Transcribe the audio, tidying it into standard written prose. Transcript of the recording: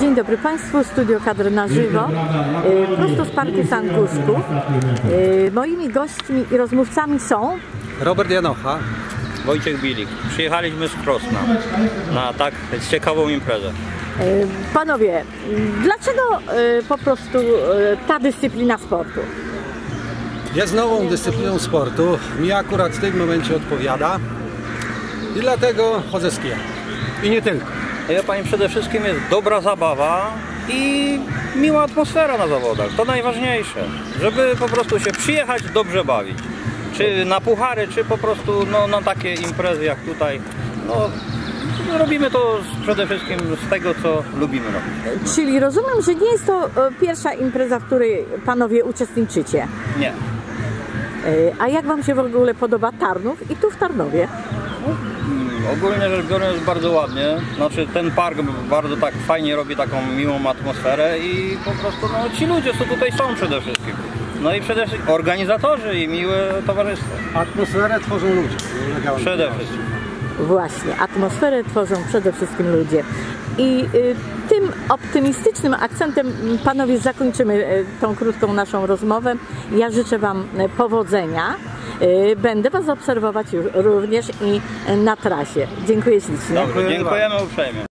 Dzień dobry Państwu, Studio Kadr na żywo, prosto z Parku Sankuszków. Moimi gośćmi i rozmówcami są Robert Janocha, Wojciech Bilik. Przyjechaliśmy z Krosna na tak ciekawą imprezę. Panowie, dlaczego po prostu ta dyscyplina sportu? jest nową dyscypliną sportu, mi akurat w tym momencie odpowiada i dlatego chodzę z kijem. I nie tylko. Ja Pani, przede wszystkim jest dobra zabawa i miła atmosfera na zawodach. To najważniejsze, żeby po prostu się przyjechać, dobrze bawić. Czy na puchary, czy po prostu na takie imprezy jak tutaj. Robimy to przede wszystkim z tego, co lubimy robić. Czyli rozumiem, że nie jest to pierwsza impreza, w której Panowie uczestniczycie. Nie. A jak Wam się w ogóle podoba Tarnów i tu w Tarnowie? Ogólnie rzecz biorąc jest bardzo ładnie. Znaczy ten park bardzo tak fajnie robi taką miłą atmosferę i po prostu ci ludzie, co tutaj są przede wszystkim. No i przede wszystkim organizatorzy i miłe towarzystwo. Atmosferę tworzą ludzie. Przede wszystkim. Właśnie, atmosferę tworzą przede wszystkim ludzie. I tym optymistycznym akcentem, Panowie, zakończymy tą krótką naszą rozmowę. Ja życzę Wam powodzenia. Będę Was obserwować również i na trasie. Dziękuję ślicznie. Dobrze, dziękujemy uprzejmie.